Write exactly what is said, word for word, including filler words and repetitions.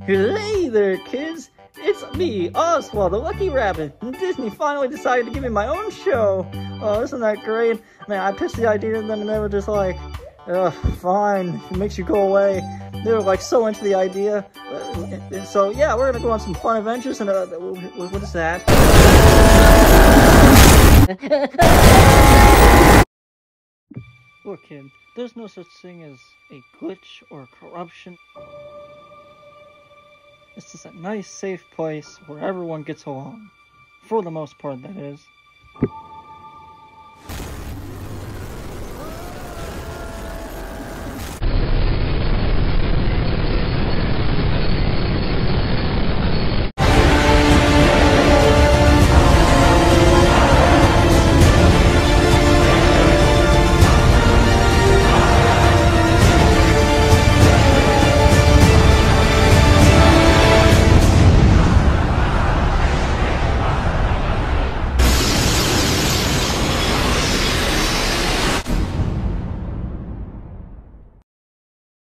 Hey there, kids! It's me, Oswald, the Lucky Rabbit, and Disney finally decided to give me my own show. Oh, isn't that great? Man, I pitched the idea to them and they were just like, ugh, fine, it makes you go away. They were like so into the idea. Uh, so yeah, we're gonna go on some fun adventures and uh, what is that? Look, kid, there's no such thing as a glitch or corruption. It's just a nice, safe place where everyone gets along. For the most part, that is.